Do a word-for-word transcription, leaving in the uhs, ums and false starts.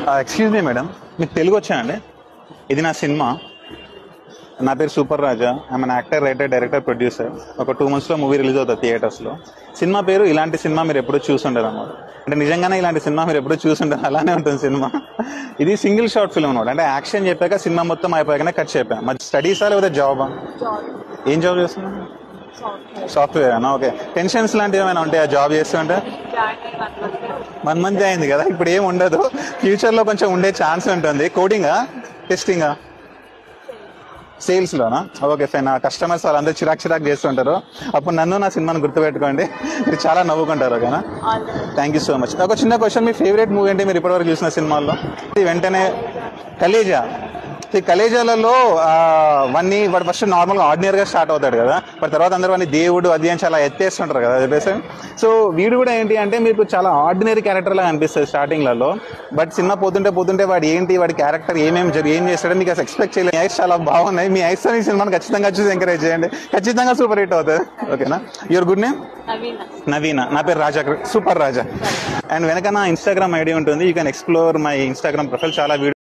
Excuse me madam, మీకు తెలుగు వచ్చా అండి? ఇది నా సినిమా. నా పేరు super Raja. I'm an actor, writer, director, producer. ఒక టూ మంత్స్లో మూవీ రిలీజ్ అవుతుంది థియేటర్స్లో. సినిమా పేరు ఇలాంటి సినిమా మీరు ఎప్పుడూ చూసుంటారు అన్నమాట. అంటే నిజంగానే ఇలాంటి సినిమా మీరు ఎప్పుడూ చూసుంటారు, అలానే ఉంటుంది సినిమా. ఇది సింగిల్ షార్ట్ ఫిల్మ్ అనమాట. అంటే యాక్షన్ చెప్పాక సినిమా మొత్తం అయిపోయాకనే కట్ చెప్పాను. మరి స్టడీసా లేకపోతే జాబా? ఏం జాబ్ చేస్తున్నాను? సాఫ్ట్వేర్ అన్నా. ఓకే. టెన్షన్స్ లాంటివి ఏమైనా ఉంటాయి ఆ జాబ్ చేస్తుంటే? వన్ మంత్ అయింది కదా, ఇప్పుడు ఏం ఉండదు. ఫ్యూచర్లో కొంచెం ఉండే ఛాన్స్ ఉంటుంది. కోడింగా, టెస్టింగా, సేల్స్లోనా? Okay fine. కస్టమర్స్ వాళ్ళందరూ చిరాక్ చిరాక్ చేస్తుంటారు. అప్పుడు నన్ను నా సినిమాను గుర్తుపెట్టుకోండి, మీరు చాలా నవ్వుకుంటారు. ఓకేనా? Thank you so much. ఒక చిన్న క్వశ్చన్, మీ ఫేవరెట్ మూవీ అంటే మీరు ఇప్పటివరకు చూసిన సినిమాల్లో? వెంటనే కలేజా. ఈ కలేజాలలో వన్ని వాడు ఫస్ట్ నార్మల్గా ఆర్డినరీగా స్టార్ట్ అవుతాడు కదా, మరి తర్వాత అందరూ వాడిని దేవుడు అది అని చాలా ఎత్తేస్తుంటారు కదా చెప్పేసి. సో వీడు కూడా ఏంటి అంటే మీకు చాలా ఆర్డినరీ క్యారెక్టర్ లాగా అనిపిస్తుంది స్టార్టింగ్లలో. బట్ సినిమా పోతుంటే పోతుంటే వాడు ఏంటి, వాడి క్యారెక్టర్ ఏమేమి ఏం చేస్తాడో మీకు అసలు ఎక్స్పెక్ట్ చేయలేదు. మీ ఐస్ చాలా బాగున్నాయి. మీ ఐస్ ఈ సినిమాని ఖచ్చితంగా చూసి ఎంకరేజ్ చేయండి, ఖచ్చితంగా సూపర్ హిట్ అవుతుంది. ఓకేనా? Your good name? నవీన. నా పేరు రాజా, సూపర్ రాజా. అండ్ వెనక నా ఇన్స్టాగ్రామ్ ఐడి ఉంటుంది. You can explore my Instagram profile. చాలా